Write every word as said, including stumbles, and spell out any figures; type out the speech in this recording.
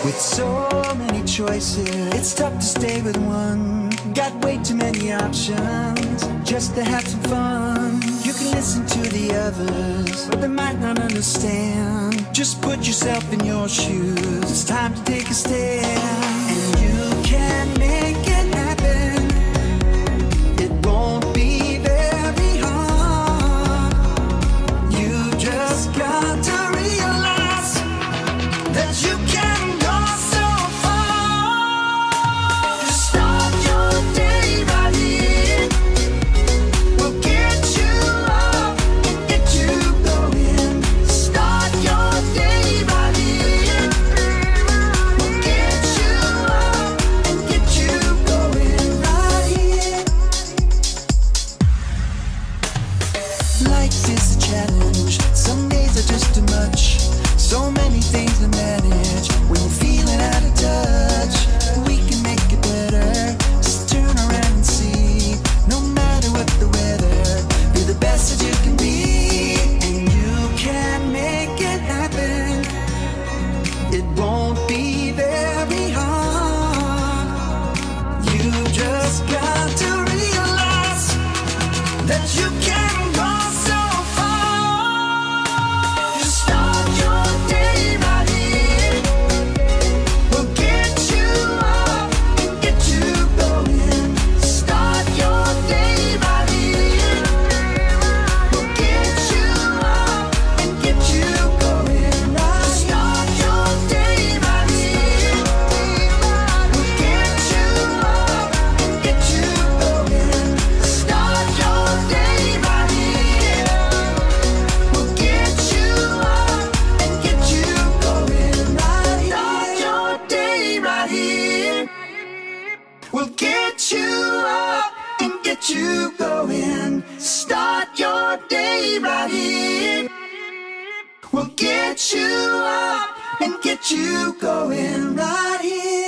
With so many choices, it's tough to stay with one. Got way too many options just to have some fun. You can listen to the others, but they might not understand. Just put yourself in your shoes, it's time to take a stand. And you can make it happen. It won't be very hard. You just got to realize that you can go so far. Just start your day right here. We'll get you up and get you going. Start your day right here. We'll get you up and get you going right here. Life is a challenge. Some days are just too much. So many things to manage when you're feeling out of touch. We can make it better. Just turn around and see. No matter what the weather, be the best that you can be. And you can make it happen. It won't be very hard. You just got to realize that you can go so far. Just start your day right here. We'll get you up and get you going. Start your day right here. We'll get you up and get you going. Just start your day right here. We'll get you up and get you going. Start your day right here. We'll get you up and get you going right here. Start your day right here. We'll get you up and get you going. Start your day right here. We'll get you up and get you going right here.